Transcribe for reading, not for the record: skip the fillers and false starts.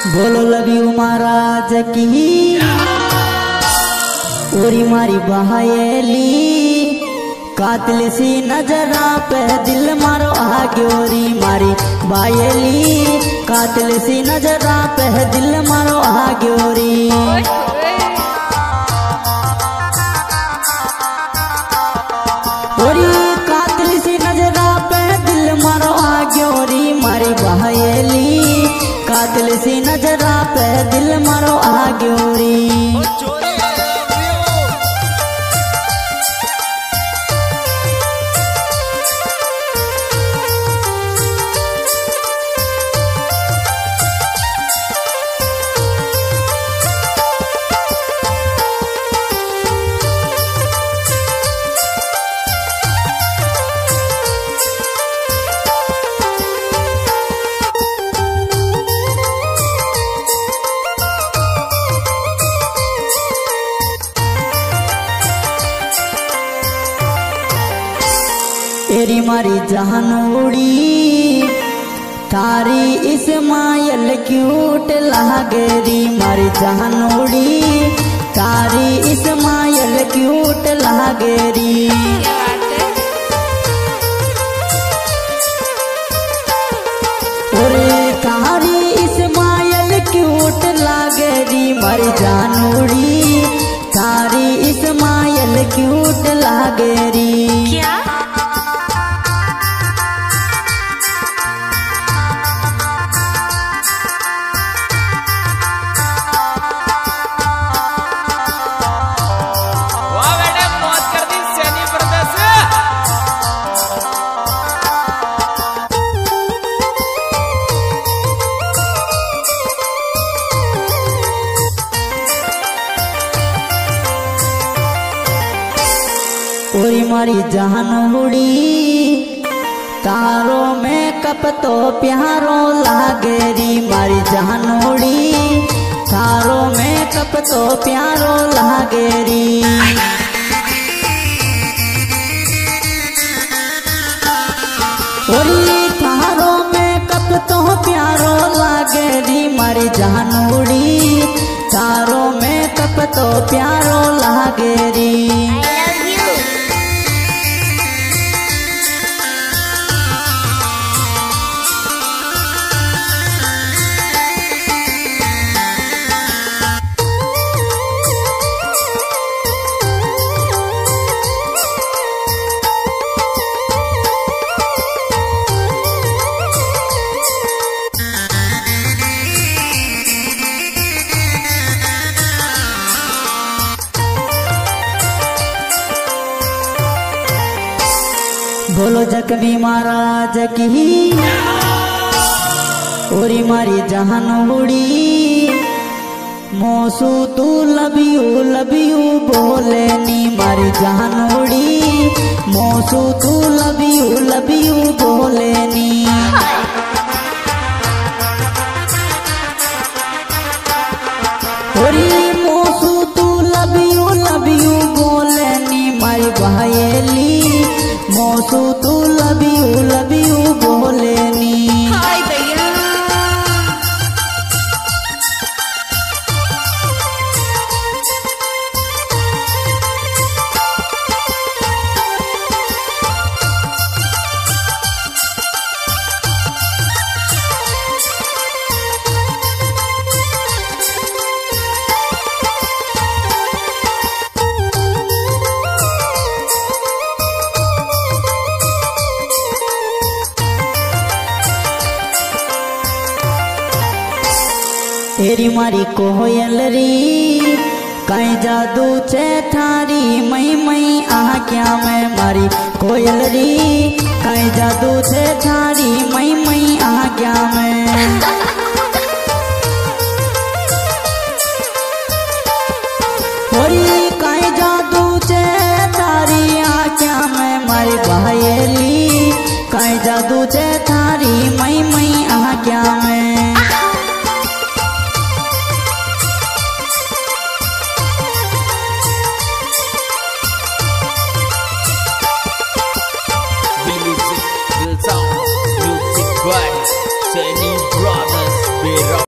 बोलो लबियू महाराज की ओरी मारी बहायली कातिल सी नजरा पे दिल मारो आगे ओरी मारी बायली कातिल सी नजरा पे दिल मारो आगे ओरी ओरी कातिल सी नजरा पे दिल मारो आगे ओरी मारी बहायली कातिल सी नजरा पे दिल मारो आगे ओरी तेरी मारी जान उड़ी थारी इस्माइल क्यूट लागेरी मारी जान उड़ी थारी इस्माइल क्यूट लागेरी ओरे थारी इस्माइल क्यूट लागेरी मारी जान उड़ी थारी इस्माइल क्यूट लागेरी क्या ओरी मारी जान उड़ी तारो में कप तो प्यारो लागेरी मारी जान उड़ी तारो में कप तो प्यारो लागेरी ओरी तारो में कप तो प्यारो लागेरी मारी जान उड़ी तारो में कप तो प्यारो लागेरी बोलो जख्मी महाराज की ओरी मारी जहान उड़ी मोसू तू लबियू बोले नी मारी जहान उड़ी मोसू तू लबियू बोले नी ओरी मोसू तू लबियू बोले नी मारी बहायली मोसू तू लबियू बोले नी हाय भैया तेरी मारी कोयलरी कहीं जादू छे थारी मई आ क्या मैं मारी कोयलरी कहीं जादू छे थारी मई आ क्या मैं